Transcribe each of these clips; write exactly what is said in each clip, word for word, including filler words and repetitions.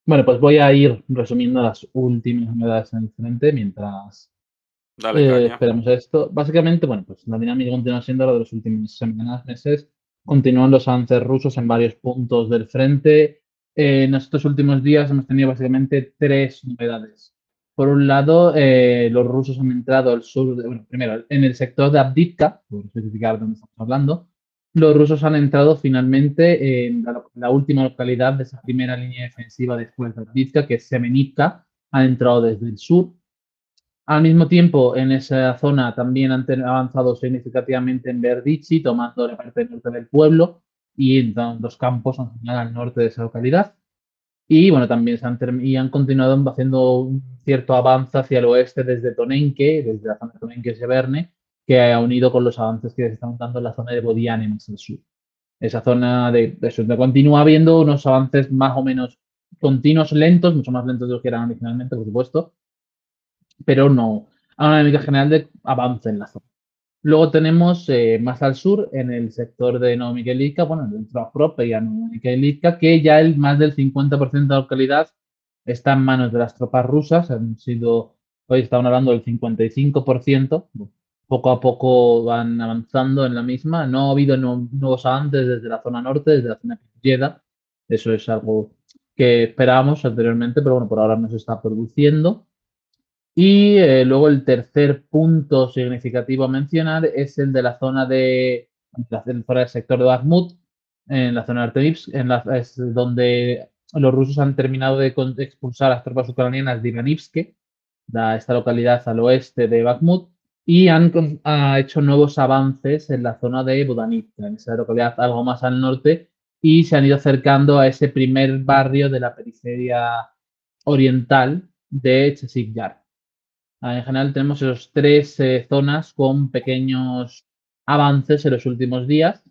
Bueno, pues voy a ir resumiendo las últimas novedades en el frente mientras Dale eh, caña. esperamos a esto. Básicamente, bueno, pues la dinámica continúa siendo la de los últimos semanas, meses. Continúan los avances rusos en varios puntos del frente. Eh, en estos últimos días hemos tenido básicamente tres novedades. Por un lado, eh, los rusos han entrado al sur, de- bueno, primero, en el sector de Avdiivka, por especificar dónde estamos hablando, los rusos han entrado finalmente en la, la última localidad de esa primera línea defensiva después de Avdiivka, que es Semenivka. Han entrado desde el sur. Al mismo tiempo, en esa zona también han ten- avanzado significativamente en Verdichi, tomando la parte norte del pueblo y en to- los campos en general al norte de esa localidad. Y bueno, también se han, term- y han continuado haciendo un cierto avance hacia el oeste desde Tonenque, desde la zona de Tonenque y Severne, que ha unido con los avances que se están dando en la zona de Bodiane más al sur. Esa zona de, de eso, de continúa habiendo unos avances más o menos continuos, lentos, mucho más lentos de lo que eran originalmente, por supuesto, pero no a una dinámica general de avance en la zona. Luego tenemos eh, más al sur, en el sector de Novomikhailivka, bueno, dentro de la propia Novomikhailivka, que ya el más del cincuenta por ciento de la localidad está en manos de las tropas rusas. Han sido, hoy estaban hablando del cincuenta y cinco por ciento. Poco a poco van avanzando en la misma. No ha habido no- nuevos avances desde la zona norte, desde la zona de Yeda. Eso es algo que esperábamos anteriormente, pero bueno, por ahora no se está produciendo. Y eh, luego el tercer punto significativo a mencionar es el de la zona de la zona del sector de Bakhmut, en la zona de Artemivsk, en la, es donde los rusos han terminado de, con- de expulsar a las tropas ucranianas de Ivanivske, da esta localidad al oeste de Bakhmut, y han con- ha hecho nuevos avances en la zona de Bodanivka, en esa localidad algo más al norte, y se han ido acercando a ese primer barrio de la periferia oriental de Chasiv Yar. Ah, En general tenemos esos tres eh, zonas con pequeños avances en los últimos días.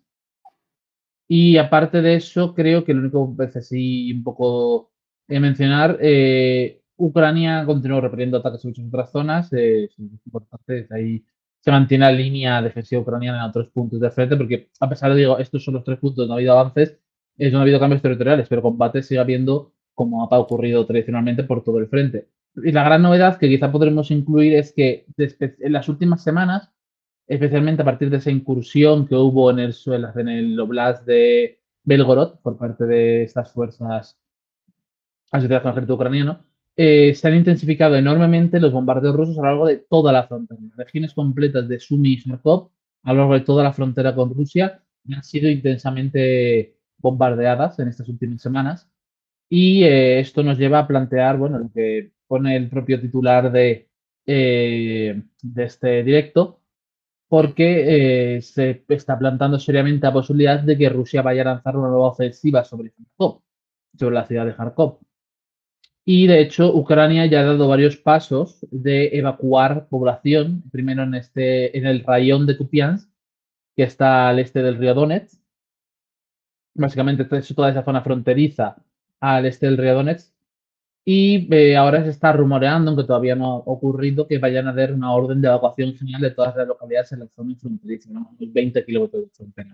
Y aparte de eso, creo que lo único que es así un poco eh, mencionar, eh, Ucrania continúa repeliendo ataques en muchas otras zonas. Eh, es importante, ahí se mantiene la línea defensiva ucraniana en otros puntos de frente, porque a pesar de, digo, estos son los tres puntos, no ha habido avances, es, no ha habido cambios territoriales, pero combate sigue habiendo como ha ocurrido tradicionalmente por todo el frente. Y la gran novedad que quizá podremos incluir es que en las últimas semanas, especialmente a partir de esa incursión que hubo en el, en el Oblast de Belgorod por parte de estas fuerzas asociadas con el ejército ucraniano, eh, se han intensificado enormemente los bombardeos rusos a lo largo de toda la frontera. Regiones completas de Sumy y Kharkov a lo largo de toda la frontera con Rusia han sido intensamente bombardeadas en estas últimas semanas. Y eh, esto nos lleva a plantear, bueno, lo que pone el propio titular de, eh, de este directo, Mm. porque eh, se está plantando seriamente la posibilidad de que Rusia vaya a lanzar una nueva ofensiva sobre Kharkov, sobre la ciudad de Kharkov. Y de hecho, Ucrania ya ha dado varios pasos de evacuar población, primero en, este, en el rayón de Kupiansk, que está al este del río Donetsk, básicamente toda esa zona fronteriza al este del río Donetsk. Y eh, ahora se está rumoreando, aunque todavía no ha ocurrido, que vayan a dar una orden de evacuación general de todas las localidades en la zona fronteriza, ¿no? Unos veinte kilómetros de frontera.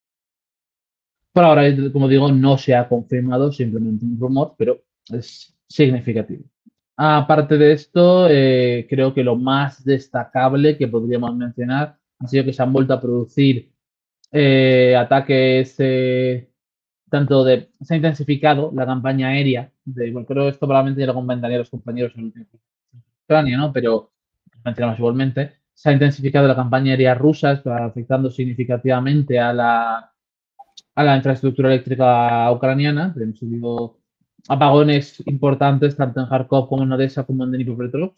Por ahora, como digo, no se ha confirmado, simplemente un rumor, pero es significativo. Aparte de esto, eh, creo que lo más destacable que podríamos mencionar ha sido que se han vuelto a producir eh, ataques, eh, tanto de, se ha intensificado la campaña aérea, de, bueno, creo que esto probablemente ya lo comentarían los compañeros en Ucrania, ¿no? Pero mencionamos igualmente, se ha intensificado la campaña aérea rusa, afectando significativamente a la, a la infraestructura eléctrica ucraniana. Hemos tenido apagones importantes tanto en Kharkov como en Odessa como en Dnipropetrovsk.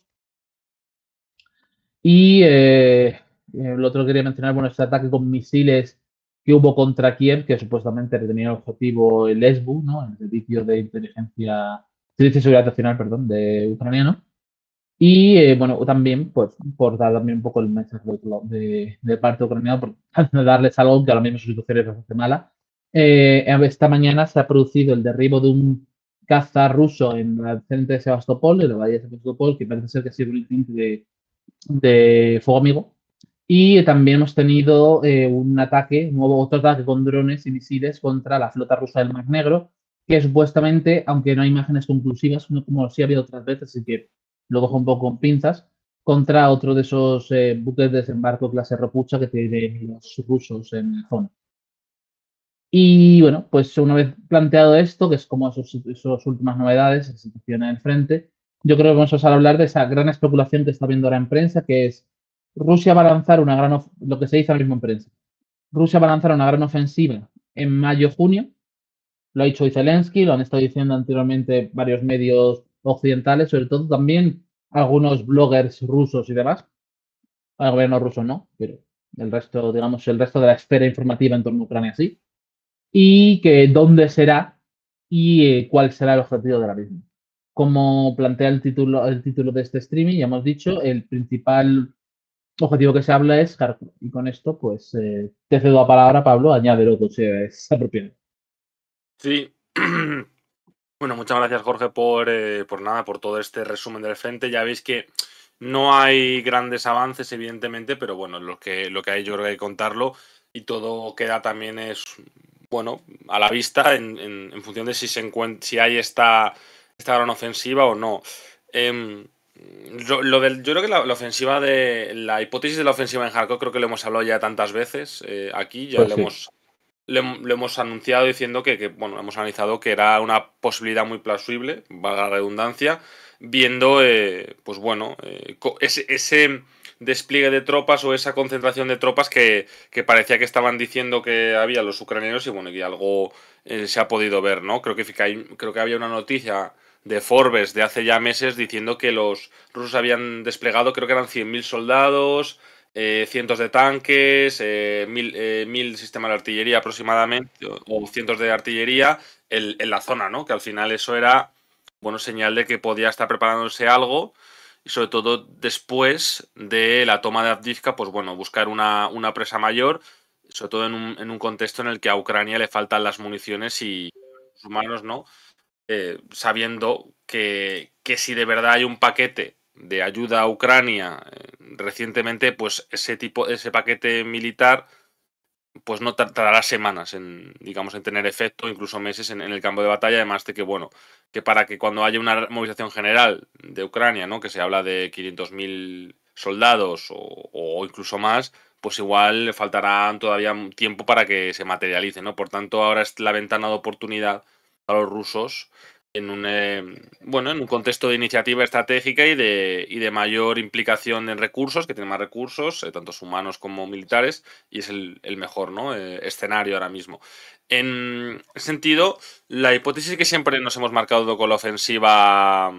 Y eh, el otro que quería mencionar, bueno, este ataque con misiles que hubo contra Kiev, que supuestamente tenía el objetivo el S B U, ¿no? El Servicio de Inteligencia, Servicio de Seguridad Nacional, perdón, de ucraniano. Y eh, bueno, también, pues, por dar también un poco el mensaje de, de, de parte ucraniana, por darles algo que ahora mismo su situación es bastante mala. Eh, esta mañana se ha producido el derribo de un caza ruso en el centro de Sebastopol, en la bahía de Sebastopol, que parece ser que ha sido un intento de, de fuego amigo. Y también hemos tenido eh, un ataque, un nuevo otro ataque con drones y misiles contra la flota rusa del Mar Negro, que supuestamente, aunque no hay imágenes conclusivas, no como sí ha habido otras veces, así que lo cojo un poco con pinzas, contra otro de esos eh, buques de desembarco clase Ropucha que tienen los rusos en la zona. Y bueno, pues una vez planteado esto, que es como esas esos últimas novedades, esa situación en el frente, yo creo que vamos a pasar a hablar de esa gran especulación que está viendo ahora en prensa, que es Rusia va a lanzar una gran, lo que se dice ahora mismo en prensa, Rusia va a lanzar una gran ofensiva en mayo-junio, lo ha dicho hoy Zelensky, lo han estado diciendo anteriormente varios medios occidentales, sobre todo también algunos bloggers rusos y demás. El gobierno ruso no, pero el resto, digamos, el resto de la esfera informativa en torno a Ucrania sí. Y que dónde será y eh, cuál será el objetivo de la misma. Como plantea el título, el título de este streaming, ya hemos dicho, el principal objetivo que se habla es Kharkov. Y con esto, pues, eh, te cedo la palabra, Pablo, añade lo que se apropiado. Sí. Bueno, muchas gracias, Jorge, por, eh, por nada, por todo este resumen del frente. Ya veis que no hay grandes avances, evidentemente, pero bueno, lo que, lo que hay yo creo que hay que contarlo y todo queda también es, bueno, a la vista en, en, en función de si se encuentra, si hay esta, esta gran ofensiva o no. Eh, yo, lo del, yo creo que la, la, ofensiva de la hipótesis de la ofensiva en Kharkov creo que lo hemos hablado ya tantas veces eh, aquí, ya Pues lo sí. hemos lo, lo hemos anunciado diciendo que, que, bueno, hemos analizado que era una posibilidad muy plausible, valga la redundancia, viendo, eh, pues bueno, eh, ese, ese despliegue de tropas o esa concentración de tropas que, que parecía que estaban diciendo que había los ucranianos y bueno, que algo eh, se ha podido ver, ¿no? Creo que, creo que había una noticia de Forbes de hace ya meses diciendo que los rusos habían desplegado, creo que eran cien mil soldados, eh, cientos de tanques, eh, mil, eh, mil sistemas de artillería aproximadamente, o, o cientos de artillería en, en, la zona, ¿no? Que al final eso era, bueno, señal de que podía estar preparándose algo y sobre todo después de la toma de Avdiivka, pues bueno, buscar una, una presa mayor, sobre todo en un, en un contexto en el que a Ucrania le faltan las municiones y los humanos, ¿no? Eh, sabiendo que, que si de verdad hay un paquete de ayuda a Ucrania eh, recientemente, pues ese tipo, ese paquete militar, pues no tardará semanas en, digamos, en tener efecto, incluso meses en, en el campo de batalla, además de que, bueno, que para que cuando haya una movilización general de Ucrania, ¿no? Que se habla de quinientos mil soldados o, o incluso más, pues igual le faltará todavía tiempo para que se materialice, ¿no? Por tanto, ahora es la ventana de oportunidad para los rusos en un, eh, bueno, en un contexto de iniciativa estratégica y de, y de mayor implicación en recursos, que tiene más recursos, eh, tanto humanos como militares, y es el, el mejor, ¿no? eh, escenario ahora mismo. En ese sentido, la hipótesis que siempre nos hemos marcado con la ofensiva,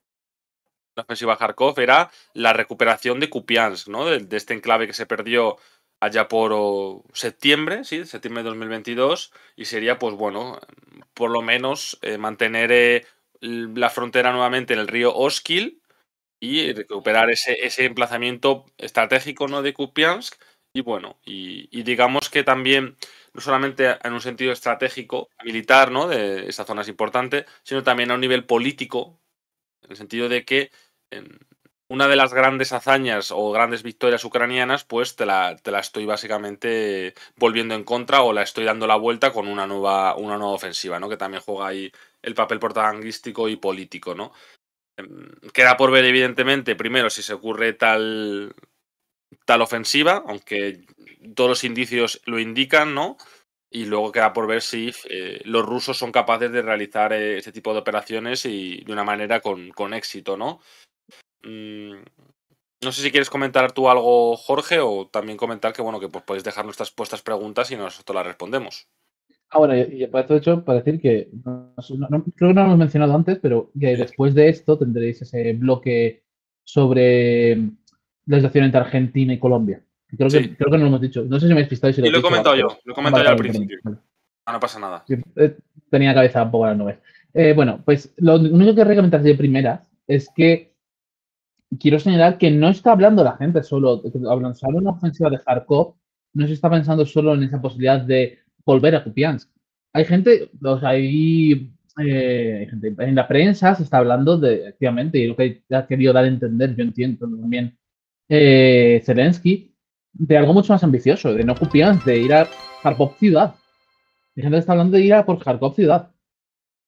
la ofensiva Kharkov era la recuperación de Kupiansk, ¿no? De, de este enclave que se perdió allá por oh, septiembre, sí, septiembre de dos mil veintidós, y sería, pues bueno, por lo menos eh, mantener eh, la frontera nuevamente en el río Oskil y recuperar ese, ese emplazamiento estratégico, ¿no? De Kupiansk. Y bueno, y, y digamos que también, no solamente en un sentido estratégico, militar, ¿no? De esa zona es importante, sino también a un nivel político, en el sentido de que en una de las grandes hazañas o grandes victorias ucranianas, pues te la, te la estoy básicamente volviendo en contra o la estoy dando la vuelta con una nueva, una nueva ofensiva, ¿no? Que también juega ahí el papel propagandístico y político, ¿no? Queda por ver, evidentemente, primero si se ocurre tal, tal ofensiva, aunque todos los indicios lo indican, ¿no? Y luego queda por ver si eh, los rusos son capaces de realizar eh, ese tipo de operaciones y de una manera con, con éxito, ¿no? Mm, no sé si quieres comentar tú algo, Jorge, o también comentar que, bueno, que pues, podéis dejar nuestras puestas preguntas y nosotros las respondemos. Ah, bueno, y, y para esto, de hecho, para decir que no, no- no- creo que no lo hemos mencionado antes, pero que Sí. después de esto tendréis ese bloque sobre la situación entre Argentina y Colombia. Creo Sí, que, creo que no lo hemos dicho. No sé si me he despistado y si lo y he lo he dicho o comentado algo, yo, pero. lo he Ah, comentado vale, yo al vale, perdón. principio. Vale. Ah, no pasa nada. Sí, eh, tenía la cabeza un poco a la nube. Eh, bueno, pues lo único que querría comentar de primera es que quiero señalar que no está hablando la gente solo, hablando de una ofensiva de Kharkov, no se está pensando solo en esa posibilidad de volver a Kupiansk. Hay gente, o sea, hay, eh, hay gente en la prensa se está hablando de, efectivamente, y lo que ha querido dar a entender, yo entiendo también, eh, Zelensky, de algo mucho más ambicioso, de no Kupiansk, de ir a Kharkov ciudad. Hay gente que está hablando de ir a por Kharkov ciudad.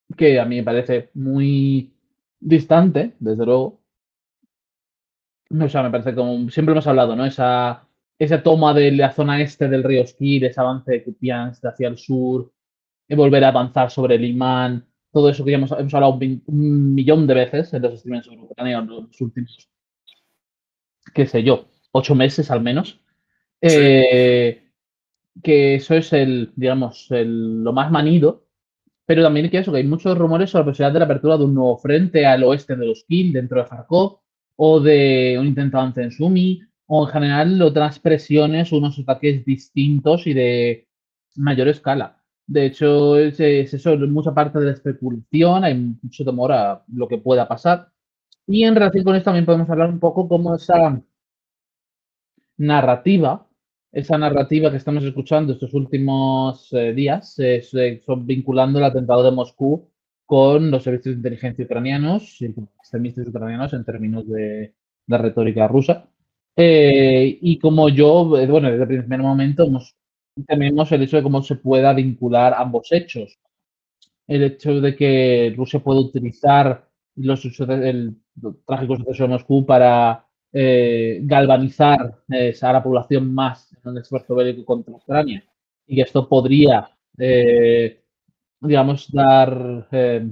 que a mí me parece muy distante, desde luego. O sea, me parece como siempre hemos hablado, ¿no? Esa, esa toma de la zona este del río Skir, ese avance de Kupiansk hacia el sur, y volver a avanzar sobre el imán, todo eso que ya hemos, hemos hablado un, un millón de veces en los streamings sobre Ucrania en los últimos, qué sé yo, ocho meses al menos. Sí. Eh, que eso es el, digamos, el, lo más manido, pero también que eso, que hay muchos rumores sobre la posibilidad de la apertura de un nuevo frente al oeste de los Kil, dentro de Kharkov, o de un intento de avance en Sumi, o en general otras presiones, unos ataques distintos y de mayor escala. De hecho, es, es eso, mucha parte de la especulación, hay mucho temor a lo que pueda pasar. Y en relación con esto también podemos hablar un poco cómo esa narrativa, esa narrativa que estamos escuchando estos últimos eh, días, eh, son vinculando el atentado de Moscú con los servicios de inteligencia ucranianos y los extremistas ucranianos en términos de, de retórica rusa. Eh, y como yo, eh, bueno, desde el primer momento hemos, tememos el hecho de cómo se pueda vincular ambos hechos. El hecho de que Rusia pueda utilizar los, el trágico suceso de Moscú para eh, galvanizar eh, a la población más en un esfuerzo bélico contra Ucrania y que esto podría, eh, digamos, dar eh,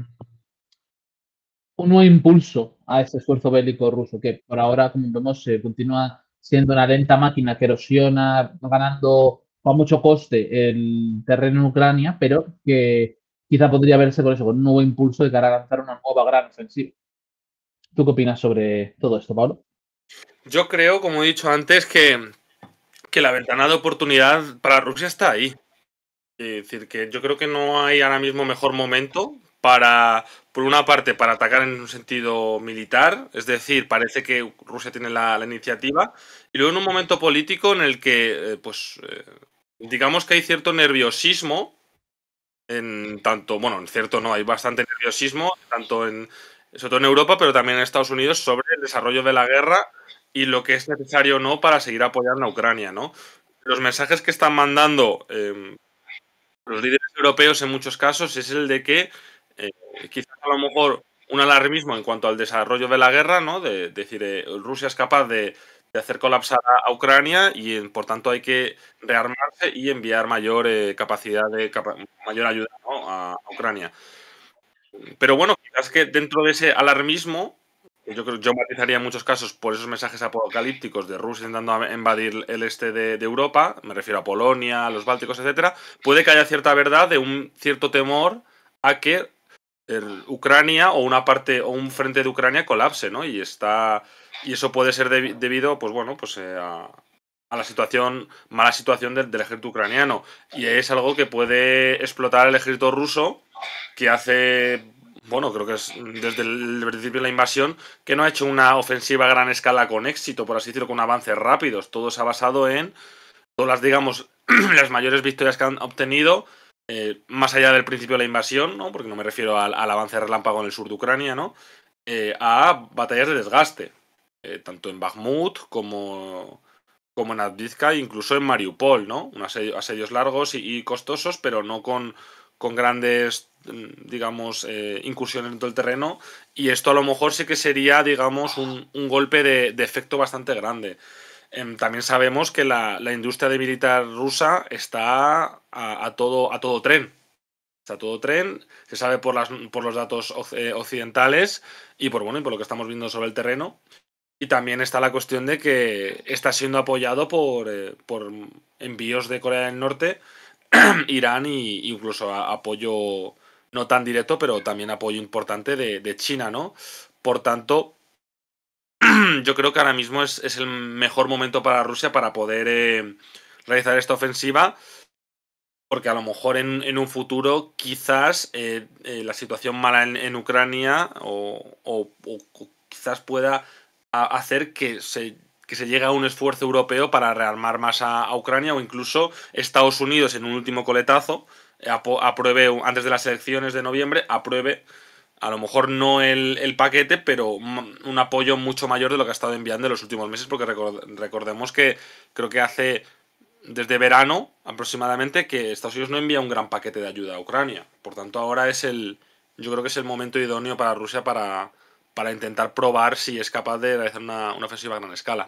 un nuevo impulso a ese esfuerzo bélico ruso que por ahora, como vemos, eh, continúa siendo una lenta máquina que erosiona, ganando a mucho coste el terreno en Ucrania, pero que quizá podría verse con eso, con un nuevo impulso de cara a lanzar una nueva gran ofensiva. ¿Tú qué opinas sobre todo esto, Pablo? Yo creo, como he dicho antes, que, que la ventana de oportunidad para Rusia está ahí. Es decir, que yo creo que no hay ahora mismo mejor momento para, por una parte, para atacar en un sentido militar, es decir, parece que Rusia tiene la, la iniciativa, y luego en un momento político en el que, eh, pues, eh, digamos que hay cierto nerviosismo, en tanto, bueno, en cierto no, hay bastante nerviosismo, tanto en, sobre todo en Europa, pero también en Estados Unidos, sobre el desarrollo de la guerra y lo que es necesario o no para seguir apoyando a Ucrania, ¿no? Los mensajes que están mandando eh, los líderes europeos en muchos casos es el de que eh, quizás a lo mejor un alarmismo en cuanto al desarrollo de la guerra, ¿no? De, de decir, eh, Rusia es capaz de, de hacer colapsar a, a Ucrania y eh, por tanto hay que rearmarse y enviar mayor eh, capacidad de capa mayor ayuda, ¿no? a, a Ucrania. Pero bueno, quizás que dentro de ese alarmismo, yo creo yo matizaría en muchos casos por esos mensajes apocalípticos de Rusia intentando invadir el este de, de Europa, me refiero a Polonia, a los Bálticos, etcétera, puede que haya cierta verdad de un cierto temor a que el Ucrania o una parte o un frente de Ucrania colapse, ¿no? Y está y eso puede ser de, debido, pues bueno, pues eh, a, a la situación mala situación del, del ejército ucraniano y es algo que puede explotar el ejército ruso que hace, bueno, creo que es desde el principio de la invasión, que no ha hecho una ofensiva a gran escala con éxito, por así decirlo, con avances rápidos. Todo se ha basado en todas las, digamos, las mayores victorias que han obtenido, eh, más allá del principio de la invasión, ¿no? Porque no me refiero al, al avance relámpago en el sur de Ucrania, ¿no? Eh, a batallas de desgaste, eh, tanto en Bakhmut como, como en Avdiivka, incluso en Mariupol, ¿no? Unos asedios, asedios largos y, y, costosos, pero no con, con grandes, digamos, eh, incursiones en todo el terreno. Y esto a lo mejor sí que sería, digamos, un, un golpe de, de, efecto bastante grande. Eh, también sabemos que la, la, industria de militar rusa está a, a, todo, a todo tren. Está a todo tren, se sabe por, las, por los datos occidentales y por, bueno, y por lo que estamos viendo sobre el terreno. Y también está la cuestión de que está siendo apoyado por, eh, por envíos de Corea del Norte, Irán e incluso a, apoyo no tan directo, pero también apoyo importante de, de China, ¿no? Por tanto, yo creo que ahora mismo es, es el mejor momento para Rusia para poder eh, realizar esta ofensiva, porque a lo mejor en, en un futuro quizás eh, eh, la situación mala en, en Ucrania o, o, o quizás pueda a hacer que se, que se llegue a un esfuerzo europeo para rearmar más a, a Ucrania o incluso Estados Unidos en un último coletazo apruebe antes de las elecciones de noviembre, apruebe a lo mejor no el, el paquete, pero un apoyo mucho mayor de lo que ha estado enviando en los últimos meses, porque record, recordemos que creo que hace desde verano aproximadamente que Estados Unidos no envía un gran paquete de ayuda a Ucrania. Por tanto, ahora es el, yo creo que es el momento idóneo para Rusia para, para intentar probar si es capaz de realizar una, una ofensiva a gran escala.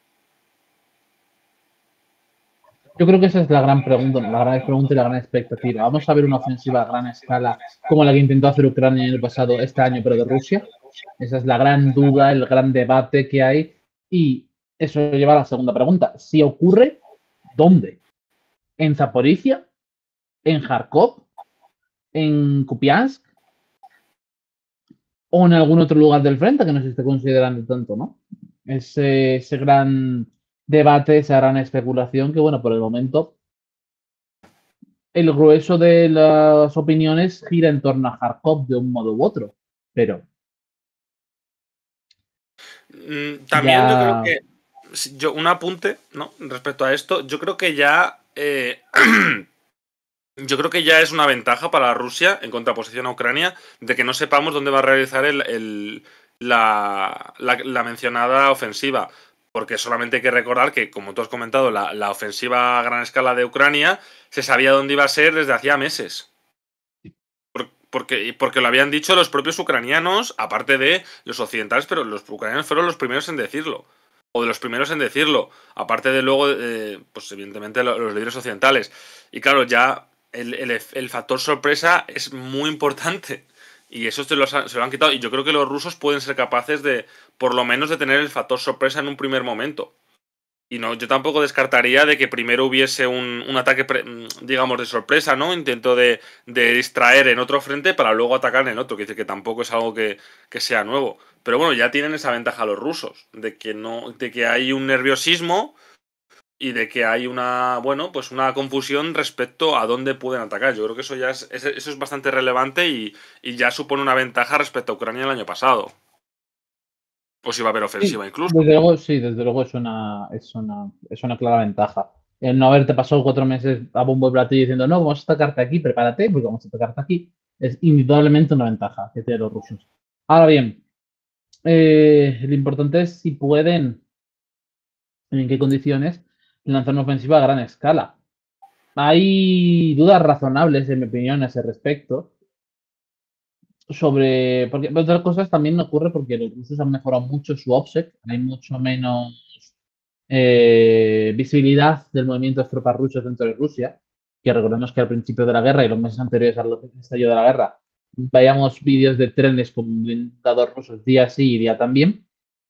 Yo creo que esa es la gran pregunta, la gran pregunta y la gran expectativa. ¿Vamos a ver una ofensiva a gran escala como la que intentó hacer Ucrania en el pasado, este año, pero de Rusia? Esa es la gran duda, el gran debate que hay. Y eso lleva a la segunda pregunta. Si ocurre, ¿dónde? ¿En Zaporizhia? ¿En Kharkov? ¿En Kupiansk? ¿O en algún otro lugar del frente que no se esté considerando tanto, no? Ese, ese gran debate, esa gran especulación que, bueno, por el momento el grueso de las opiniones gira en torno a Kharkov de un modo u otro, pero Mm, También yo creo ya que, si- yo, un apunte, ¿no? Respecto a esto, yo creo que ya, eh, yo creo que ya es una ventaja para Rusia, en contraposición a Ucrania, de que no sepamos dónde va a realizar el, el- la, la- la mencionada ofensiva. Porque solamente hay que recordar que, como tú has comentado, la, la ofensiva a gran escala de Ucrania se sabía dónde iba a ser desde hacía meses. Por- Porque, porque lo habían dicho los propios ucranianos, aparte de los occidentales, pero los ucranianos fueron los primeros en decirlo. O de los primeros en decirlo. Aparte de luego, eh, pues evidentemente lo- los líderes occidentales. Y claro, ya el, el- el factor sorpresa es muy importante. Y eso se, los han- se lo han quitado. Y yo creo que los rusos pueden ser capaces de, por lo menos, de tener el factor sorpresa en un primer momento. Y no, yo tampoco descartaría de que primero hubiese un, un ataque, pre- digamos, de sorpresa, ¿no? Intento de, de distraer en otro frente para luego atacar en el otro, que dice que tampoco es algo que, que sea nuevo. Pero bueno, ya tienen esa ventaja los rusos, de que no, de que hay un nerviosismo y de que hay una, bueno, pues una confusión respecto a dónde pueden atacar. Yo creo que eso ya es, es- eso es bastante relevante y, y ya supone una ventaja respecto a Ucrania el año pasado. Pues iba a haber sí, ofensiva incluso. desde luego, sí, desde luego es una, es una, es una clara ventaja. El no haberte pasado cuatro meses a bombo y platillo diciendo, no, vamos a atacarte aquí, prepárate, porque vamos a atacarte aquí, es indudablemente una ventaja que tienen los rusos. Ahora bien, eh, lo importante es si pueden, en qué condiciones, lanzar una ofensiva a gran escala. Hay dudas razonables, en mi opinión, a ese respecto. Sobre. Porque entre otras cosas también ocurre porque los rusos han mejorado mucho su OPSEC, hay mucho menos eh, visibilidad del movimiento de tropas rusas dentro de Rusia, que recordemos que al principio de la guerra y los meses anteriores al estallido de la guerra, veíamos vídeos de trenes con blindados rusos día sí y día también.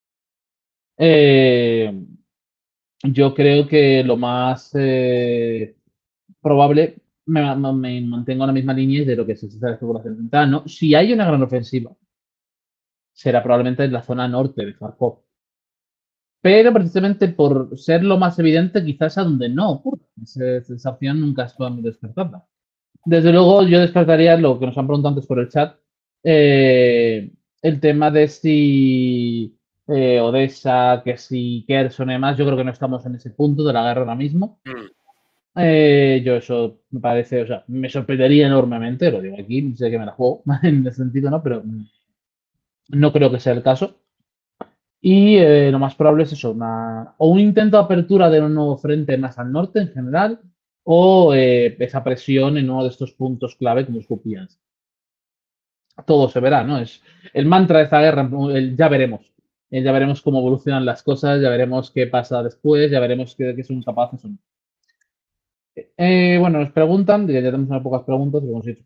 Eh, yo creo que lo más eh, probable, me, me mantengo en la misma línea de lo que se dice la especulación central, ¿no? Si hay una gran ofensiva, será probablemente en la zona norte de Kharkov. Pero precisamente por ser lo más evidente, quizás a donde no ocurre. Esa, esa opción nunca podemos descartarla. Desde luego, yo descartaría lo que nos han preguntado antes por el chat, eh, el tema de si eh, Odessa, que si Kherson y demás, yo creo que no estamos en ese punto de la guerra ahora mismo. Mm, Eh, yo eso me parece, o sea, me sorprendería enormemente, lo digo aquí, sé que me la juego en ese sentido, ¿no? Pero no creo que sea el caso. Y eh, lo más probable es eso, una, o un intento de apertura de un nuevo frente más al norte en general, o eh, esa presión en uno de estos puntos clave como es Kupiansk. Todo se verá, ¿no? Es el mantra de esta guerra, el ya veremos. El ya veremos cómo evolucionan las cosas, ya veremos qué pasa después, ya veremos qué, qué son capaces o no. Eh, bueno, nos preguntan, ya tenemos unas pocas preguntas, vamos a ir,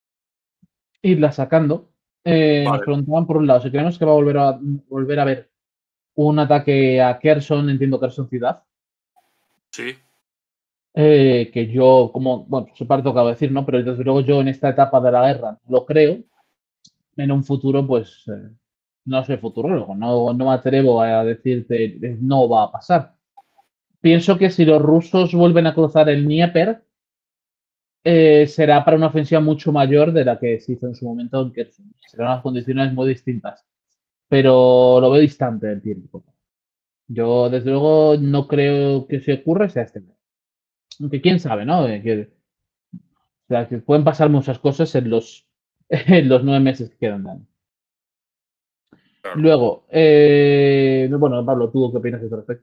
irlas sacando. Eh, nos Vale, preguntaban por un lado si creemos que va a volver a volver a ver un ataque a Kherson, entiendo Kherson ciudad. sí. Eh, que yo, como, bueno, se parte acabo de decir, ¿no? Pero desde luego yo en esta etapa de la guerra lo creo. En un futuro, pues, eh, no soy futurólogo, no, no me atrevo a decirte eh, no va a pasar. Pienso que si los rusos vuelven a cruzar el Dnieper, eh, será para una ofensiva mucho mayor de la que se hizo en su momento en Kherson. Serán unas condiciones muy distintas, pero lo veo distante del tiempo. Yo, desde luego, no creo que se ocurra sea este. Aunque quién sabe, ¿no? Eh, que O sea, que pueden pasar muchas cosas en los, en los nueve meses que quedan de año. Claro. Luego, eh, bueno, Pablo, ¿tú qué opinas de este respecto?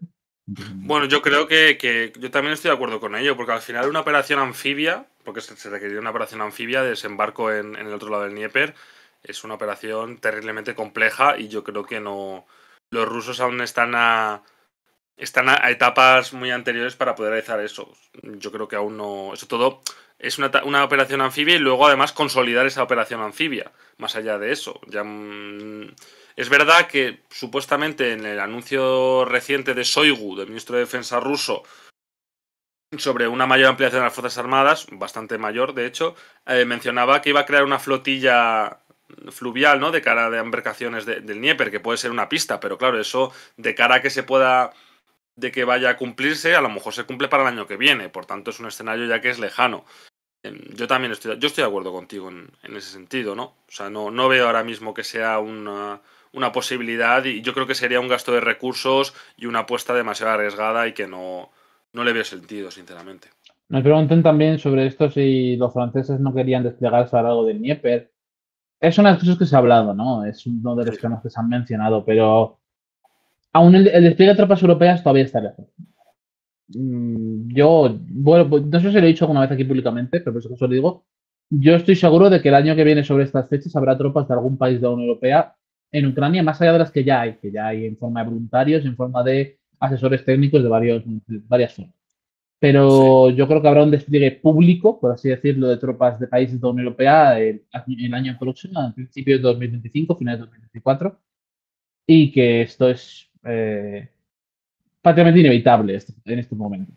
Bueno, yo creo que, que yo también estoy de acuerdo con ello, porque al final una operación anfibia, porque se, se requería una operación anfibia de desembarco en, en el otro lado del Dnieper, es una operación terriblemente compleja y yo creo que no. Los rusos aún están a. Están a, a etapas muy anteriores para poder realizar eso. Yo creo que aún no. Eso todo es una, una operación anfibia y luego además consolidar esa operación anfibia. Más allá de eso. Ya, mm, es verdad que supuestamente en el anuncio reciente de Shoigu, del ministro de Defensa ruso, sobre una mayor ampliación de las Fuerzas Armadas, bastante mayor de hecho, eh, mencionaba que iba a crear una flotilla fluvial, ¿no? De cara a embarcaciones de, del Dnieper, que puede ser una pista, pero claro, eso de cara a que se pueda, de que vaya a cumplirse, a lo mejor se cumple para el año que viene, por tanto es un escenario ya que es lejano. Yo también estoy, yo estoy de acuerdo contigo en, en ese sentido, ¿no? O sea, no, no veo ahora mismo que sea una, una posibilidad y yo creo que sería un gasto de recursos y una apuesta demasiado arriesgada y que no, no le veo sentido, sinceramente. Me preguntan también sobre esto si los franceses no querían desplegarse a lo largo del Dnieper. Es una de las cosas que se ha hablado, ¿no? Es uno de Sí. los temas que se han mencionado, pero aún el, el despliegue de tropas europeas todavía está lejos. Mm, Yo, bueno, pues, no sé si lo he dicho alguna vez aquí públicamente, pero por eso os lo digo. Yo estoy seguro de que el año que viene sobre estas fechas habrá tropas de algún país de la Unión Europea en Ucrania, más allá de las que ya hay, que ya hay en forma de voluntarios, en forma de asesores técnicos de, varios, de varias formas. Sí. Pero yo creo que habrá un despliegue público, por así decirlo, de tropas de países de la Unión Europea el, el año próximo, a principios de dos mil veinticinco, finales de dos mil veinticuatro, y que esto es eh, prácticamente inevitable en este momento.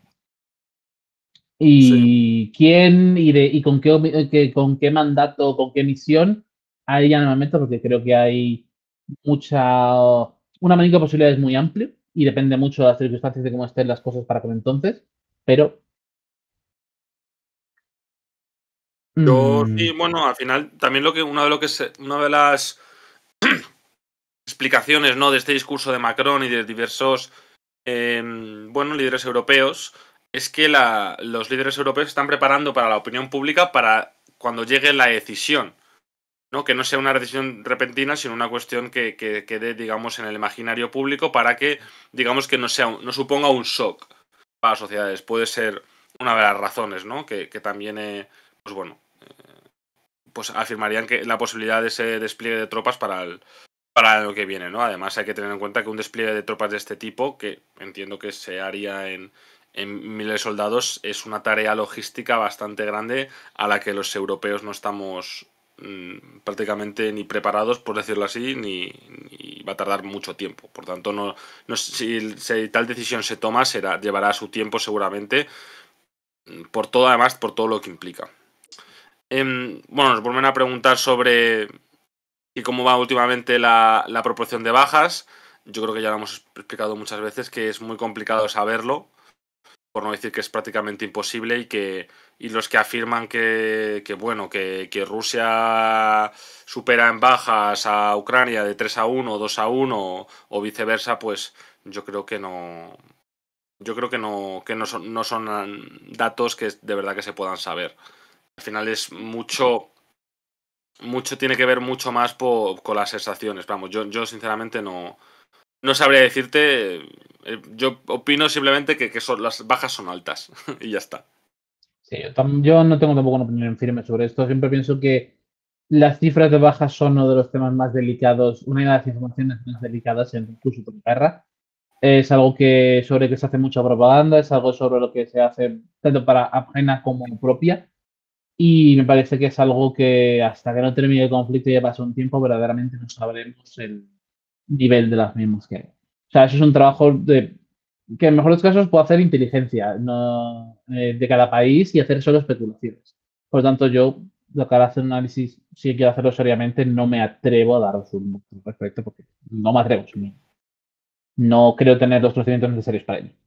Sí. Y quién y, de, y con, qué, que, con qué mandato, con qué misión, ahí ya no me meto porque creo que hay mucha, un abanico de posibilidades muy amplio y depende mucho de las circunstancias de cómo estén las cosas para aquel entonces, pero Yo mmm, sí, bueno, al final también lo que una de lo que se, una de las explicaciones, ¿no? De este discurso de Macron y de diversos eh, bueno, líderes europeos es que la, los líderes europeos están preparando para la opinión pública para cuando llegue la decisión, ¿no? Que no sea una decisión repentina, sino una cuestión que, que quede, digamos, en el imaginario público para que, digamos, que no, sea, no suponga un shock para las sociedades. Puede ser una de las razones, ¿no? Que, que también, eh, pues bueno, eh, pues afirmarían que la posibilidad de ese despliegue de tropas para el, para lo que viene, ¿no? Además hay que tener en cuenta que un despliegue de tropas de este tipo, que entiendo que se haría en, en miles de soldados, es una tarea logística bastante grande a la que los europeos no estamos mmm, prácticamente ni preparados, por decirlo así, ni, ni, va a tardar mucho tiempo. Por tanto, no, no si, si tal decisión se toma, será, llevará su tiempo seguramente, por todo, además, por todo lo que implica. Eh, bueno, nos vuelven a preguntar sobre y cómo va últimamente la, la proporción de bajas. Yo creo que ya lo hemos explicado muchas veces, que es muy complicado saberlo, por no decir que es prácticamente imposible, y que y los que afirman que, que bueno, que, que Rusia supera en bajas a Ucrania de tres a uno, dos a uno o, o viceversa, pues yo creo que no. Yo creo que no, que no son, no son datos que de verdad que se puedan saber. Al final es mucho mucho tiene que ver mucho más por, con las sensaciones. Vamos, yo, yo sinceramente no, no sabría decirte. Eh, yo opino simplemente que, que son, las bajas son altas y ya está. sí, yo, tam- yo no tengo tampoco una opinión firme sobre esto. Siempre pienso que las cifras de bajas son uno de los temas más delicados, una de las informaciones más delicadas en un curso de guerra. Es algo que sobre que se hace mucha propaganda, es algo sobre lo que se hace tanto para ajena como propia. Y me parece que es algo que hasta que no termine el conflicto y ya pase un tiempo, verdaderamente no sabremos el nivel de las mismas que hay. O sea, eso es un trabajo de, que en mejores casos puede hacer inteligencia no, eh, de cada país y hacer solo especulaciones. Por lo tanto, yo, lo que hará hacer un análisis, si quiero hacerlo seriamente, no me atrevo a daros un respecto porque no me atrevo. No, no creo tener los procedimientos necesarios para ello.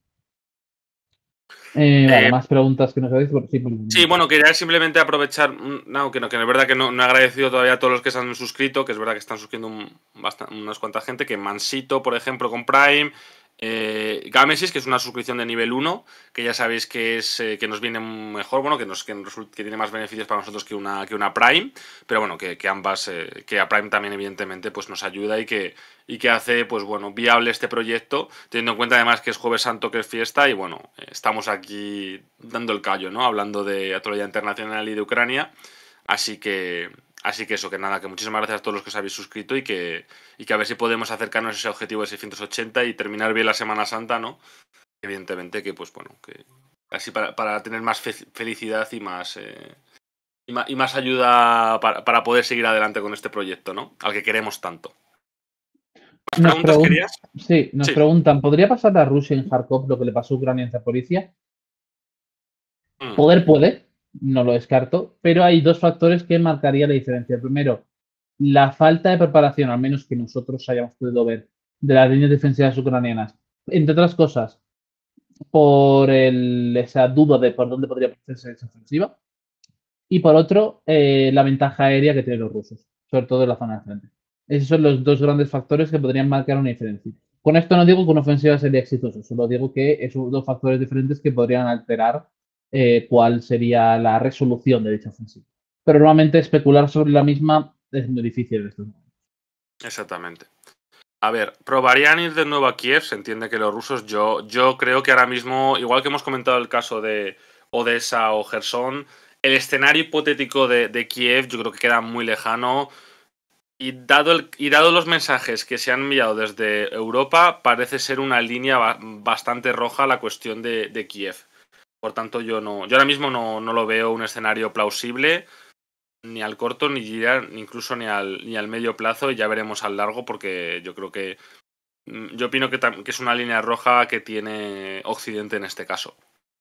Eh, vale, Eh, más preguntas que nos habéis. Por, sí, por, sí, bueno, quería simplemente aprovechar. No, que no, que es verdad que no, no he agradecido todavía a todos los que se han suscrito, que es verdad que están suscribiendo un, bastan- unas cuantas gente, que Mansito, por ejemplo, con Prime. Eh, Gámesis, que es una suscripción de nivel uno, que ya sabéis que es eh, que nos viene mejor, bueno, que nos, que, nos que tiene más beneficios para nosotros que una, que una Prime, pero bueno, que, que ambas, eh, que a Prime también evidentemente pues nos ayuda y que, y que hace pues bueno, viable este proyecto, teniendo en cuenta además que es Jueves Santo, que es fiesta, y bueno, eh, estamos aquí dando el callo, ¿no? Hablando de actualidad internacional y de Ucrania, así que... Así que eso, que nada, que muchísimas gracias a todos los que os habéis suscrito y que, y que a ver si podemos acercarnos a ese objetivo de seiscientos ochenta y terminar bien la Semana Santa, ¿no? Evidentemente que, pues bueno, que así para, para tener más fe felicidad y más, eh, y más, y más ayuda para, para poder seguir adelante con este proyecto, ¿no? Al que queremos tanto. ¿Más Nos preguntas pregun querías? sí, nos Sí. preguntan, ¿podría pasar a Rusia en Kharkov lo que le pasó a Ucrania en Zaporizhia? Mm. Poder puede, no lo descarto, pero hay dos factores que marcaría la diferencia. Primero, la falta de preparación, al menos que nosotros hayamos podido ver, de las líneas defensivas ucranianas. Entre otras cosas, por el, esa duda de por dónde podría hacerse esa ofensiva. Y por otro, eh, la ventaja aérea que tienen los rusos, sobre todo en la zona de frente. Esos son los dos grandes factores que podrían marcar una diferencia. Con esto no digo que una ofensiva sería exitosa, solo digo que esos dos factores diferentes que podrían alterar eh, cuál sería la resolución de dicha ofensiva. Pero normalmente especular sobre la misma es muy difícil en estos momentos. Exactamente. A ver, ¿probarían ir de nuevo a Kiev? Se entiende que los rusos, yo, yo creo que ahora mismo, igual que hemos comentado el caso de Odessa o Gerson, el escenario hipotético de, de Kiev yo creo que queda muy lejano. Y dado, el, y dado los mensajes que se han enviado desde Europa, parece ser una línea ba bastante roja la cuestión de, de Kiev. Por tanto, yo no, yo ahora mismo no, no lo veo un escenario plausible, ni al corto, ni incluso ni al, ni al medio plazo, y ya veremos al largo, porque yo creo que yo opino que, que es una línea roja que tiene Occidente en este caso.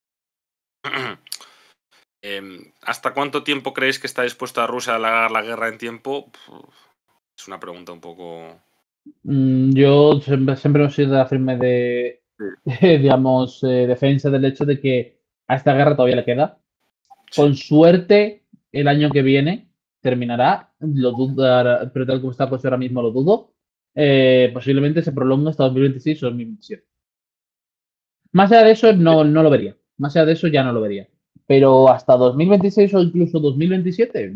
eh, ¿Hasta cuánto tiempo creéis que está dispuesta Rusia a alargar la guerra en tiempo? Es una pregunta un poco... Mm, yo siempre, siempre he sido de la firme de, de digamos, eh, defensa del hecho de que a esta guerra todavía le queda. Sí. Con suerte, el año que viene terminará, lo dudo, pero tal como está puesto ahora mismo lo dudo. Eh, posiblemente se prolongue hasta dos mil veintiséis o dos mil veintisiete. Más allá de eso, no, no lo vería. Más allá de eso, ya no lo vería. Pero hasta dos mil veintiséis o incluso dos mil veintisiete.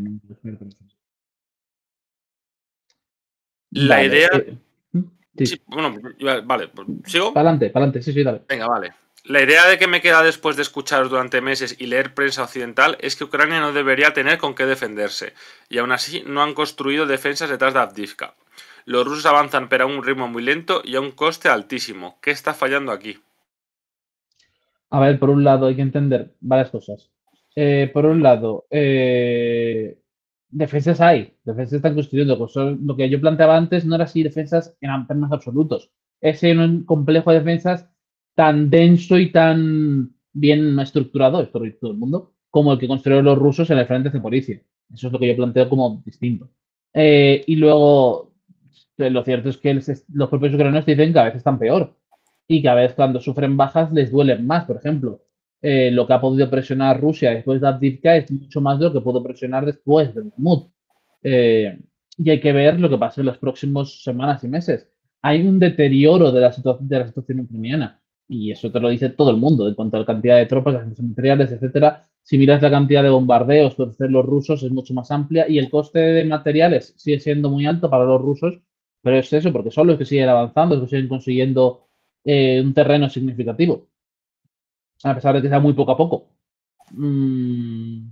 La Vale. idea... Eh, sí. Sí, bueno, vale, ¿sigo? Para adelante, para adelante, sí, sí, dale. Venga, vale. La idea de que me queda después de escucharos durante meses y leer prensa occidental es que Ucrania no debería tener con qué defenderse, y aún así no han construido defensas detrás de Avdiivka. Los rusos avanzan pero a un ritmo muy lento y a un coste altísimo. ¿Qué está fallando aquí? A ver, por un lado hay que entender varias cosas. Eh, por un lado, eh, defensas hay, defensas están construyendo. Pues lo que yo planteaba antes no era así defensas en términos absolutos. Es en un complejo de defensas tan denso y tan bien estructurado, esto lo dice todo el mundo, como el que construyeron los rusos en el frente de Zaporizhia. Eso es lo que yo planteo como distinto. Eh, y luego, lo cierto es que los propios ucranianos dicen que a veces están peor y que a veces cuando sufren bajas les duelen más. Por ejemplo, eh, lo que ha podido presionar Rusia después de Avdiivka es mucho más de lo que pudo presionar después de Bakhmut. Eh, y hay que ver lo que pasa en las próximas semanas y meses. Hay un deterioro de la, situa de la situación ucraniana y eso te lo dice todo el mundo en cuanto a la cantidad de tropas, las materiales, etcétera. Si miras la cantidad de bombardeos por hacer los rusos es mucho más amplia y el coste de materiales sigue siendo muy alto para los rusos, pero es eso, porque son los que siguen avanzando, los que siguen consiguiendo eh, un terreno significativo, a pesar de que sea muy poco a poco. Mm,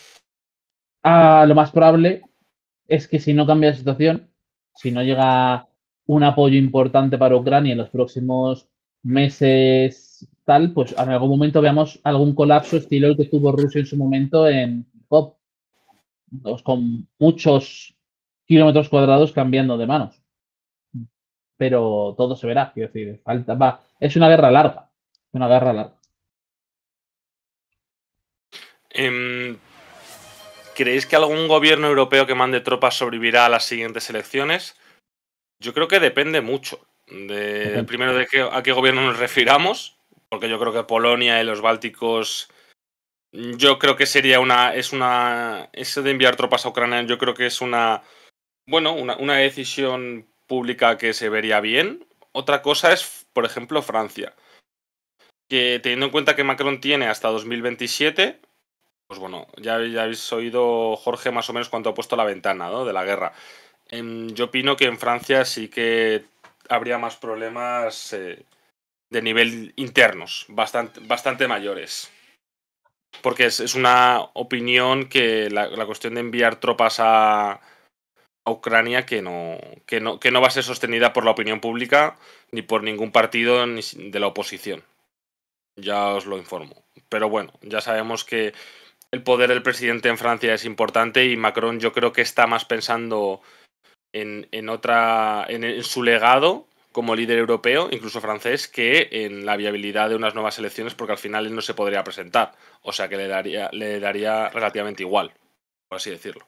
a lo más probable es que si no cambia la situación, si no llega un apoyo importante para Ucrania en los próximos meses, tal, pues en algún momento veamos algún colapso estilo el que tuvo Rusia en su momento en COP, con muchos kilómetros cuadrados cambiando de manos. Pero todo se verá, quiero decir, falta, va, es una guerra larga, una guerra larga. Eh, ¿Creéis que algún gobierno europeo que mande tropas sobrevivirá a las siguientes elecciones? Yo creo que depende mucho. De, primero, de qué, a qué gobierno nos refiramos, porque yo creo que Polonia y los bálticos, yo creo que sería una, es una, eso de enviar tropas a Ucrania, yo creo que es una, bueno, una, una decisión pública que se vería bien. Otra cosa es por ejemplo, Francia. Que teniendo en cuenta que Macron tiene hasta dos mil veintisiete, pues bueno, ya, ya habéis oído, Jorge, más o menos cuánto ha puesto la ventana, ¿no?, de la guerra. Em, yo opino que en Francia sí que habría más problemas eh, de nivel internos, bastante, bastante mayores. Porque es, es una opinión que la, la cuestión de enviar tropas a, a Ucrania que no, que, no, que no va a ser sostenida por la opinión pública ni por ningún partido ni de la oposición. Ya os lo informo. Pero bueno, ya sabemos que el poder del presidente en Francia es importante y Macron yo creo que está más pensando en, en otra, en, en su legado como líder europeo, incluso francés, que en la viabilidad de unas nuevas elecciones, porque al final él no se podría presentar. O sea que le daría, le daría relativamente igual, por así decirlo.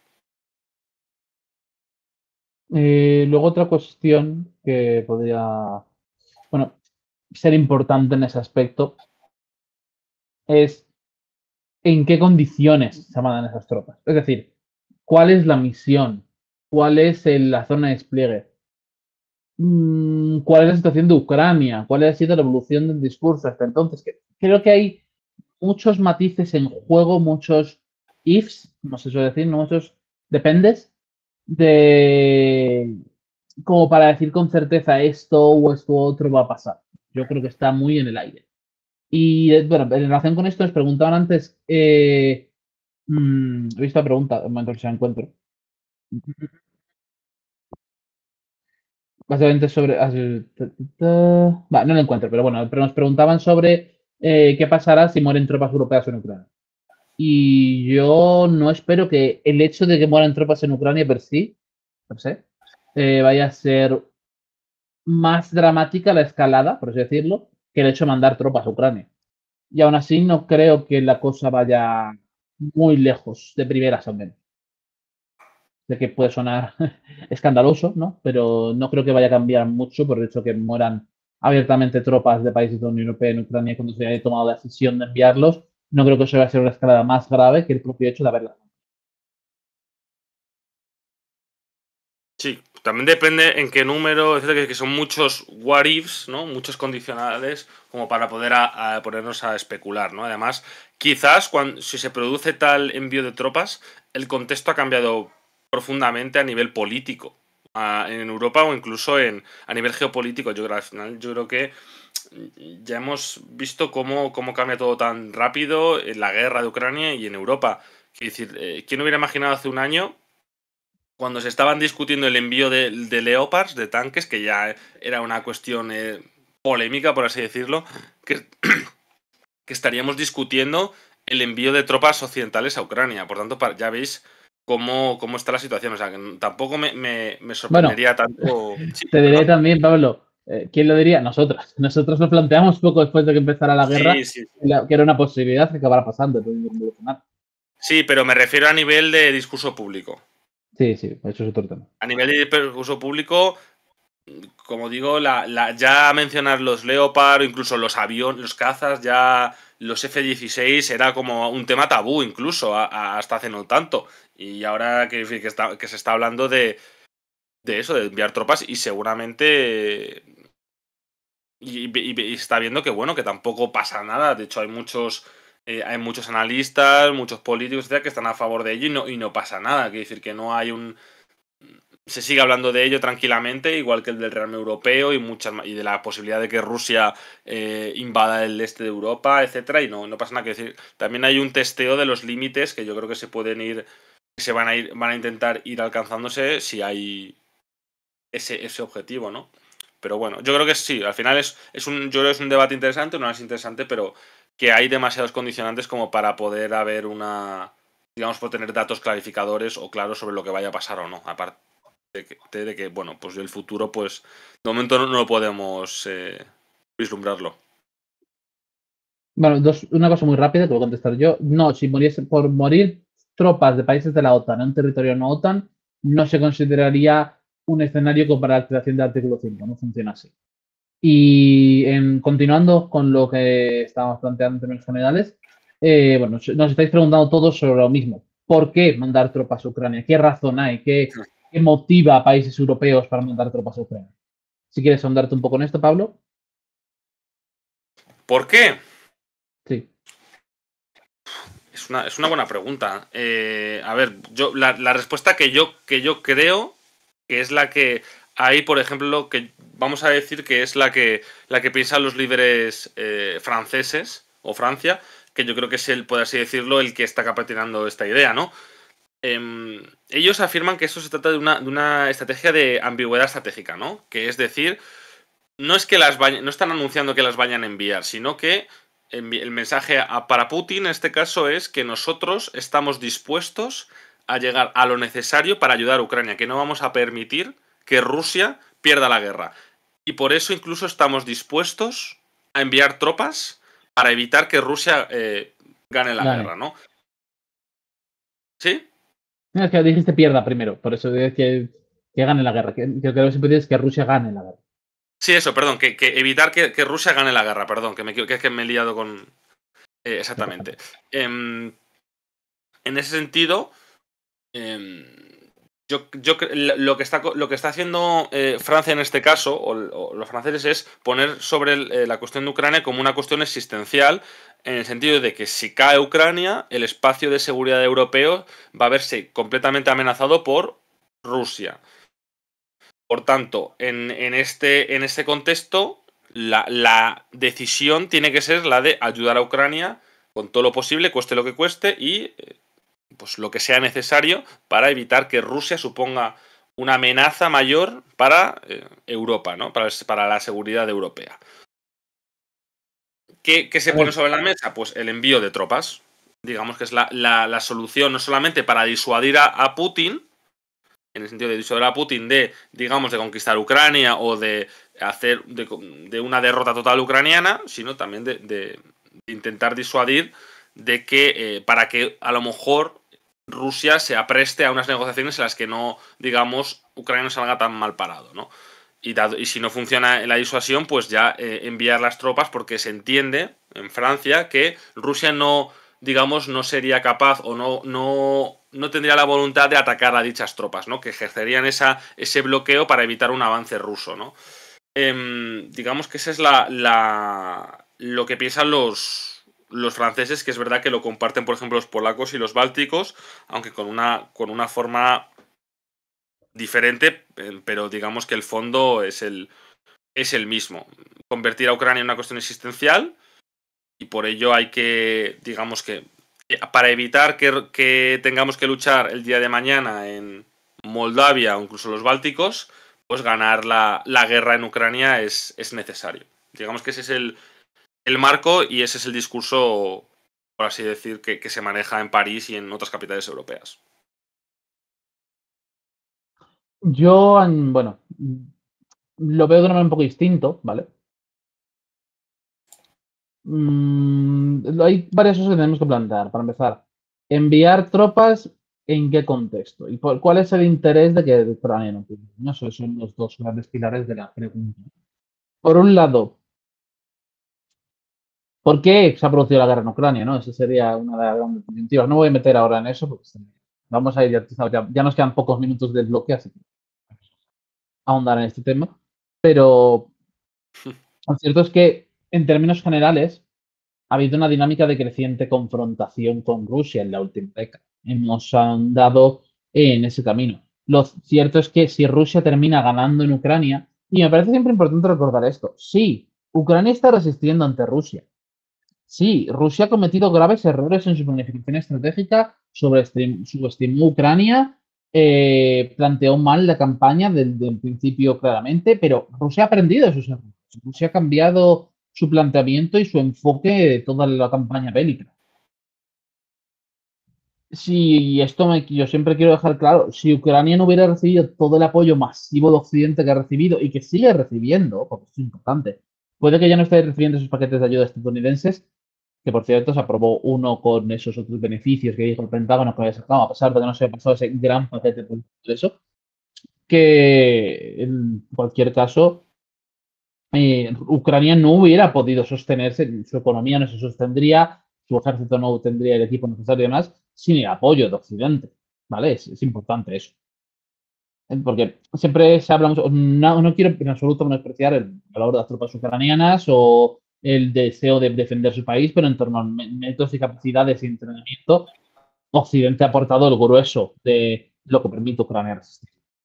Eh, luego otra cuestión que podría, bueno, ser importante en ese aspecto es en qué condiciones se mandan esas tropas. Es decir, cuál es la misión, cuál es el- la zona de despliegue, Mm, cuál es la situación de Ucrania, cuál ha sido la evolución del discurso hasta entonces. Que- Creo que hay muchos matices en juego, muchos ifs, no sé si decir, ¿no? Muchos dependes de como para decir con certeza esto o esto otro va a pasar. Yo creo que está muy en el aire. Y eh, bueno, en relación con esto, os preguntaban antes, eh, mm, he visto la pregunta, un momento que se la encuentro. Básicamente sobre. ah, sí, ta, ta, ta. Va, no lo encuentro, pero bueno, pero nos preguntaban sobre eh, qué pasará si mueren tropas europeas en Ucrania. Y yo no espero que el hecho de que mueran tropas en Ucrania per sí, per se, eh, vaya a ser más dramática la escalada, por así decirlo, que el hecho de mandar tropas a Ucrania. Y aún así no creo que la cosa vaya muy lejos, de primeras al menos. De que puede sonar escandaloso, ¿no? Pero no creo que vaya a cambiar mucho por el hecho de que mueran abiertamente tropas de países de la Unión Europea en Ucrania cuando se haya tomado la decisión de enviarlos. No creo que eso vaya a ser una escalada más grave que el propio hecho de haberla. Sí, también depende en qué número, etcétera, que son muchos what ifs, ¿no? Muchos condicionales como para poder a, a ponernos a especular, ¿no? Además, quizás cuando, si se produce tal envío de tropas, el contexto ha cambiado profundamente a nivel político a, en Europa o incluso en, a nivel geopolítico. Yo creo, al final, yo creo que ya hemos visto cómo, cómo cambia todo tan rápido en la guerra de Ucrania y en Europa. Es decir, eh, ¿quién hubiera imaginado hace un año cuando se estaban discutiendo el envío de, de Leopards, de tanques, que ya era una cuestión eh, polémica, por así decirlo, que, que estaríamos discutiendo el envío de tropas occidentales a Ucrania? Por tanto, ya veis cómo, cómo está la situación. O sea, que tampoco me, me, me Bueno, sorprendería tanto. Sí, te diré perdón. también, Pablo, eh, ¿quién lo diría? Nosotros. Nosotros lo planteamos poco después de que empezara la Sí, guerra, sí. que era una posibilidad que acabara pasando. Sí, pero me refiero a nivel de discurso público. Sí, sí, eso es otro tema. A nivel de discurso público, como digo, la, la, ya mencionar los Leopard, incluso los aviones, los cazas, ya los F dieciséis era como un tema tabú incluso a, a, hasta hace no tanto. Y ahora que, que, está, que se está hablando de, de eso, de enviar tropas y seguramente... Y, y, y está viendo que bueno, que tampoco pasa nada. De hecho, hay muchos... Eh, hay muchos analistas, muchos políticos, etcétera, que están a favor de ello y no, y no pasa nada. Quiere decir que no hay un... Se sigue hablando de ello tranquilamente, igual que el del rearme europeo y muchas y de la posibilidad de que Rusia eh, invada el este de Europa, etcétera, y no, no pasa nada. Que decir, también hay un testeo de los límites que yo creo que se pueden ir, que se van a ir, van a intentar ir alcanzándose si hay ese, ese objetivo, ¿no? Pero bueno, yo creo que sí, al final es, es un, yo creo que es un debate interesante, no es interesante, pero que hay demasiados condicionantes como para poder haber una, digamos, por tener datos clarificadores o claros sobre lo que vaya a pasar o no. Aparte de que, de que bueno, pues el futuro, pues de momento no, no lo podemos eh, vislumbrarlo. Bueno, dos, una cosa muy rápida, te voy a contestar yo. No, si muriese por morir tropas de países de la OTAN en un territorio no OTAN, no se consideraría un escenario como para la activación del artículo cinco, no funciona así. Y en, continuando con lo que estábamos planteando en términos generales, eh, bueno, nos estáis preguntando todos sobre lo mismo. ¿Por qué mandar tropas a Ucrania? ¿Qué razón hay? ¿Qué, qué motiva a países europeos para mandar tropas a Ucrania? Si quieres ahondarte un poco en esto, Pablo. ¿Por qué? Sí. Es una, es una buena pregunta. Eh, a ver, yo la, la respuesta que yo, que yo creo que es la que hay, por ejemplo, que vamos a decir que es la que, la que piensan los líderes eh, franceses o Francia, que yo creo que es el, por así decirlo, el que está capacitinando esta idea, ¿no? Eh, ellos afirman que esto se trata de una, de una estrategia de ambigüedad estratégica, ¿no? Que es decir, no es que las vayan, no están anunciando que las vayan a enviar, sino que el mensaje a, para Putin en este caso es que nosotros estamos dispuestos a llegar a lo necesario para ayudar a Ucrania, que no vamos a permitir que Rusia pierda la guerra. Y por eso incluso estamos dispuestos a enviar tropas para evitar que Rusia eh, gane la Gane. guerra, ¿no? ¿Sí? No, es que dijiste pierda primero, por eso es que, que gane la guerra. Que, que lo que siempre es que Rusia gane la guerra. Sí, eso, perdón, que, que evitar que, que, Rusia gane la guerra, perdón, que me, que, que me he liado con... Eh, exactamente. Eh, en ese sentido, eh, yo, yo lo que está lo que está haciendo eh, Francia en este caso, o, o, los franceses, es poner sobre el, eh, la cuestión de Ucrania como una cuestión existencial, en el sentido de que si cae Ucrania, el espacio de seguridad europeo va a verse completamente amenazado por Rusia. Por tanto, en, en, este, en este contexto, la, la decisión tiene que ser la de ayudar a Ucrania con todo lo posible, cueste lo que cueste, y pues lo que sea necesario para evitar que Rusia suponga una amenaza mayor para eh, Europa, ¿no? Para, para la seguridad europea. ¿Qué, qué se pone sobre la mesa? Pues el envío de tropas. Digamos que es la, la, la solución no solamente para disuadir a, a Putin, en el sentido de disuadir a Putin de, digamos, de conquistar Ucrania o de hacer de, de una derrota total ucraniana, sino también de, de, de intentar disuadir de que eh, para que a lo mejor Rusia se apreste a unas negociaciones en las que no, digamos, Ucrania no salga tan mal parado, ¿no? Y, dado, y si no funciona la disuasión, pues ya eh, enviar las tropas, porque se entiende en Francia que Rusia no, digamos, no sería capaz o no, no, no tendría la voluntad de atacar a dichas tropas, ¿no? Que ejercerían esa, ese bloqueo para evitar un avance ruso, ¿no? Eh, digamos que esa es la, la lo que piensan los, los franceses, que es verdad que lo comparten, por ejemplo, los polacos y los bálticos, aunque con una, con una forma diferente, pero digamos que el fondo es el, es el mismo. Convertir a Ucrania en una cuestión existencial, y por ello hay que, digamos que, para evitar que, que tengamos que luchar el día de mañana en Moldavia o incluso los bálticos, pues ganar la, la guerra en Ucrania es, es necesario. Digamos que ese es el, el marco y ese es el discurso, por así decir, que, que se maneja en París y en otras capitales europeas. Yo, bueno, lo veo de una manera un poco distinto, ¿vale? Mm, hay varias cosas que tenemos que plantear. Para empezar, enviar tropas, ¿en qué contexto? ¿Y por, cuál es el interés de que Ucrania no tiene? ¿No? Esos son los dos grandes pilares de la pregunta. Por un lado, ¿por qué se ha producido la guerra en Ucrania? ¿No? Esa sería una de las grandes disyuntivas. No voy a meter ahora en eso porque vamos a ir, ya, ya, ya nos quedan pocos minutos del bloque, así que ahondar en este tema. Pero lo cierto es que, en términos generales, ha habido una dinámica de creciente confrontación con Rusia en la última década. Hemos andado en ese camino. Lo cierto es que si Rusia termina ganando en Ucrania, y me parece siempre importante recordar esto, sí, Ucrania está resistiendo ante Rusia. Sí, Rusia ha cometido graves errores en su planificación estratégica, subestimó Ucrania, eh, planteó mal la campaña desde el principio claramente, pero Rusia ha aprendido de sus errores. Rusia ha cambiado su planteamiento y su enfoque de toda la campaña bélica. Si esto me, yo siempre quiero dejar claro, si Ucrania no hubiera recibido todo el apoyo masivo de Occidente que ha recibido y que sigue recibiendo, porque es importante, puede que ya no esté recibiendo esos paquetes de ayuda estadounidenses, que por cierto se aprobó uno con esos otros beneficios que dijo el Pentágono que había sacado, a pesar de que no se había pasado ese gran paquete por eso, que en cualquier caso eh, Ucrania no hubiera podido sostenerse, su economía no se sostendría, su ejército no tendría el equipo necesario y demás, sin el apoyo de Occidente, ¿vale? Es, es importante eso. Porque siempre se habla mucho, no, no quiero en absoluto menospreciar el valor de las tropas ucranianas o el deseo de defender su país, pero en torno a métodos y capacidades y entrenamiento, Occidente ha aportado el grueso de lo que permite Ucrania resistir.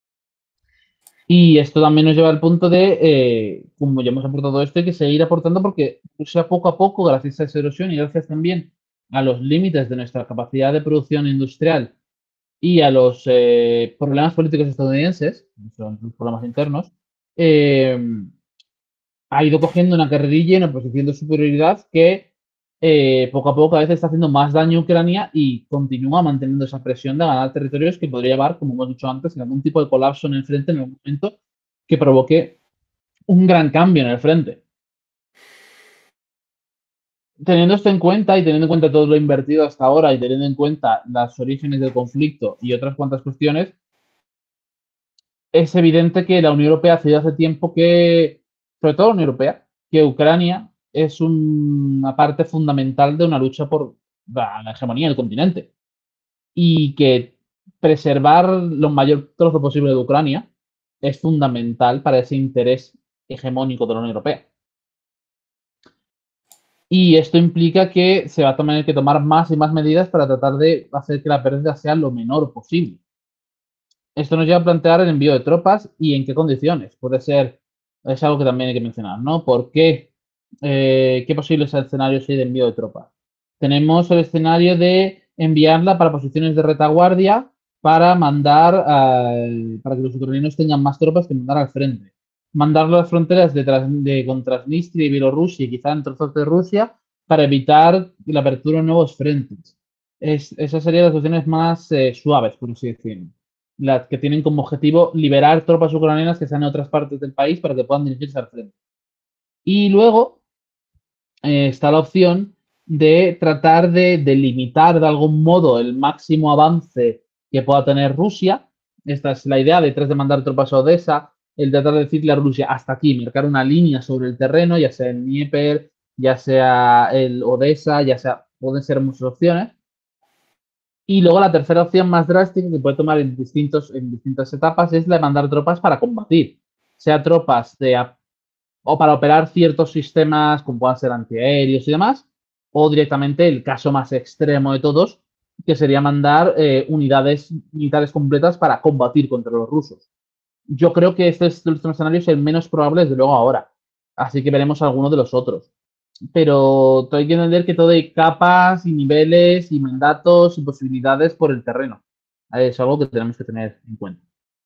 Y esto también nos lleva al punto de, eh, como ya hemos aportado esto, hay que seguir aportando porque Rusia poco a poco, gracias a esa erosión y gracias también a los límites de nuestra capacidad de producción industrial y a los eh, problemas políticos estadounidenses, son los problemas internos, eh, ha ido cogiendo una carrerilla y una posición de superioridad que eh, poco a poco a veces está haciendo más daño a Ucrania y continúa manteniendo esa presión de ganar territorios que podría llevar, como hemos dicho antes, en algún tipo de colapso en el frente en algún momento que provoque un gran cambio en el frente. Teniendo esto en cuenta y teniendo en cuenta todo lo invertido hasta ahora y teniendo en cuenta los orígenes del conflicto y otras cuantas cuestiones, es evidente que la Unión Europea ha decidido hace tiempo que, sobre todo la Unión Europea, que Ucrania es una parte fundamental de una lucha por la, la hegemonía del continente y que preservar lo mayor trozo posible de Ucrania es fundamental para ese interés hegemónico de la Unión Europea. Y esto implica que se va a tener que tomar más y más medidas para tratar de hacer que la pérdida sea lo menor posible. Esto nos lleva a plantear el envío de tropas y en qué condiciones. Puede ser, es algo que también hay que mencionar, ¿no? ¿Por qué? Eh, ¿Qué posibles escenarios hay de envío de tropas? Tenemos el escenario de enviarla para posiciones de retaguardia para mandar, al, para que los ucranianos tengan más tropas que mandar al frente. Mandarlo a las fronteras de, de, con Transnistria y Bielorrusia y quizá en trozos de Rusia para evitar la apertura de nuevos frentes. Es, esas serían las opciones más eh, suaves, por así decirlo, las que tienen como objetivo liberar tropas ucranianas que están en otras partes del país para que puedan dirigirse al frente. Y luego eh, está la opción de tratar de, de limitar de algún modo el máximo avance que pueda tener Rusia. Esta es la idea detrás de mandar tropas a Odessa, el tratar de decirle a Rusia hasta aquí, marcar una línea sobre el terreno, ya sea el Dnieper, ya sea el Odessa, ya sea, pueden ser muchas opciones. Y luego la tercera opción más drástica que puede tomar en, distintos, en distintas etapas es la de mandar tropas para combatir, sea tropas de, o para operar ciertos sistemas como puedan ser antiaéreos y demás, o directamente el caso más extremo de todos, que sería mandar eh, unidades militares completas para combatir contra los rusos. Yo creo que este, este último escenario es el menos probable desde luego ahora, así que veremos alguno de los otros. Pero hay que entender que todo hay capas y niveles y mandatos y posibilidades por el terreno. Es algo que tenemos que tener en cuenta.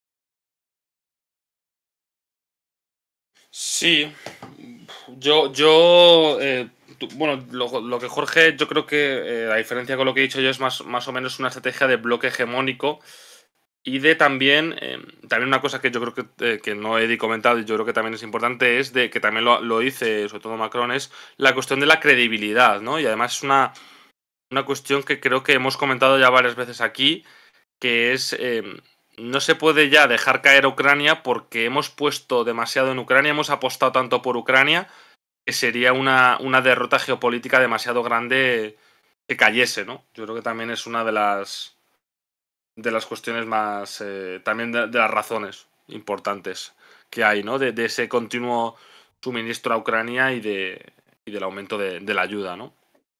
Sí, yo, yo eh, tú- bueno, lo, lo que Jorge, yo creo que eh, a diferencia con lo que he dicho yo, es más, más o menos una estrategia de bloque hegemónico y de también, eh, también una cosa que yo creo que, eh, que no he comentado y yo creo que también es importante es de que también lo, lo dice sobre todo Macron, es la cuestión de la credibilidad, ¿no? Y además es una, una cuestión que creo que hemos comentado ya varias veces aquí, que es, eh, no se puede ya dejar caer a Ucrania porque hemos puesto demasiado en Ucrania, hemos apostado tanto por Ucrania, que sería una, una derrota geopolítica demasiado grande que cayese, ¿no? Yo creo que también es una de las de las cuestiones más, eh, también de, de, las razones importantes que hay, ¿no? De, de ese continuo suministro a Ucrania y, de, y del aumento de, de la ayuda, ¿no?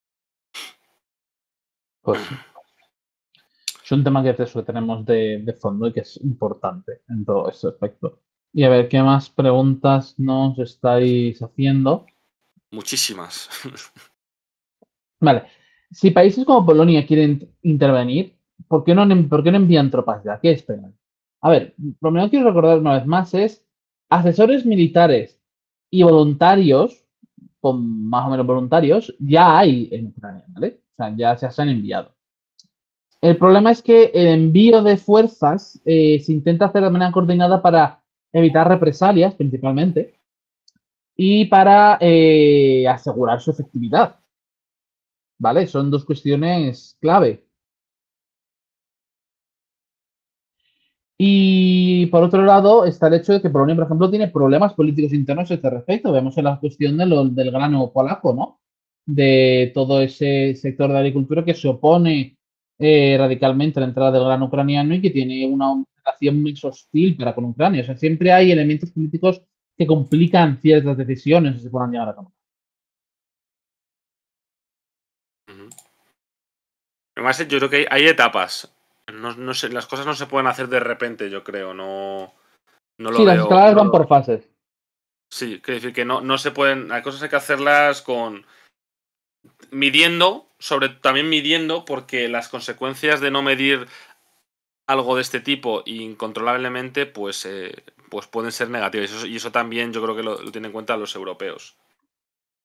Pues sí. Es un tema que eso tenemos de, de fondo y que es importante en todo ese aspecto. Y a ver, ¿qué más preguntas nos estáis haciendo? Muchísimas. Vale. Si países como Polonia quieren intervenir, ¿por qué no, por qué no envían tropas ya? ¿Qué esperan? A ver, lo primero que quiero recordar una vez más es asesores militares y voluntarios, con más o menos voluntarios, ya hay en Ucrania, ¿vale? O sea, ya se han enviado. El problema es que el envío de fuerzas eh, se intenta hacer de manera coordinada para evitar represalias, principalmente, y para eh, asegurar su efectividad. ¿Vale? Son dos cuestiones clave. Y por otro lado está el hecho de que Polonia, por ejemplo, tiene problemas políticos internos a este respecto. Vemos en la cuestión de lo, del grano polaco, ¿no? De todo ese sector de agricultura que se opone eh, radicalmente a la entrada del grano ucraniano y que tiene una relación muy hostil para con Ucrania. O sea, siempre hay elementos políticos que complican ciertas decisiones que se puedan llegar a tomar. Además, yo creo que hay, hay etapas. No, no sé, las cosas no se pueden hacer de repente, yo creo. No, no lo Sí, las veo. escaladas No van lo- por fases. Sí, quiero decir que no, no se pueden. Hay cosas hay que hacerlas con. Midiendo, sobre también midiendo, porque las consecuencias de no medir algo de este tipo incontrolablemente, pues, eh, pues pueden ser negativas. Y eso, y eso también yo creo que lo, lo tienen en cuenta los europeos.